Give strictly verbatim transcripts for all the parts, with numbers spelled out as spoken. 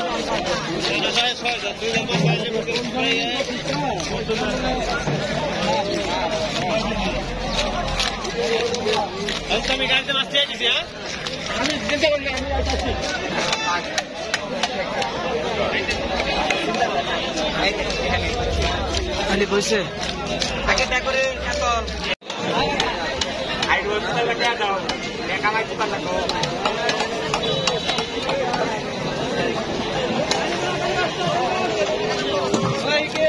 আমি গাড়িতে মাছতে দিছি হ্যাঁ আমি চিন্তা করি আমি আসছি আলি বসে আগে টা করে এত আই রোজ তাহলে কে দাও টাকা লাগতে পারলা তো ওইকে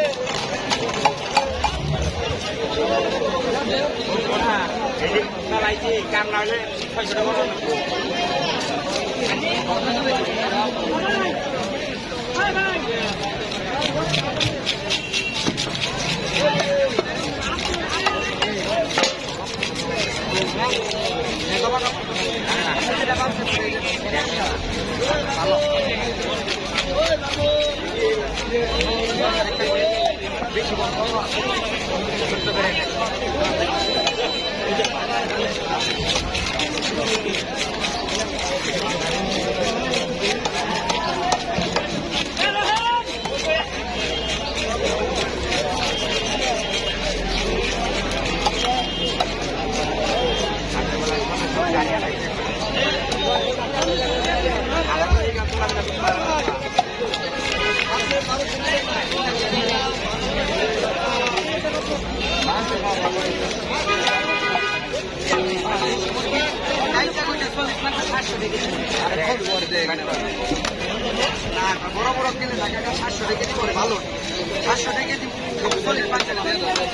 লাইছি কাম না হলে ছয়শো টাকা বড় বড় কিনে টাকা সাতশো টাকা দিয়ে করে ভালো সাতশো টাকা দিয়ে চল্লিশ পাঁচ টাকা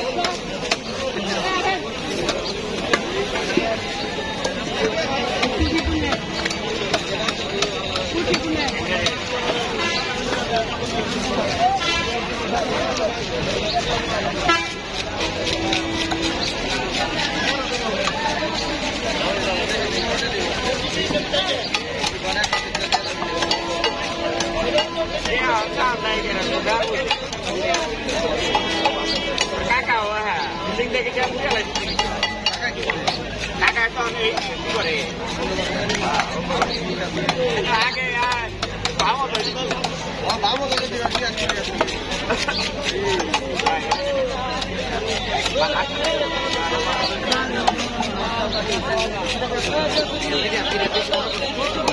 kakao ha linh đây cái trang cái là kakao con ấy cái này là cái bảo một rồi bảo một cái gì đó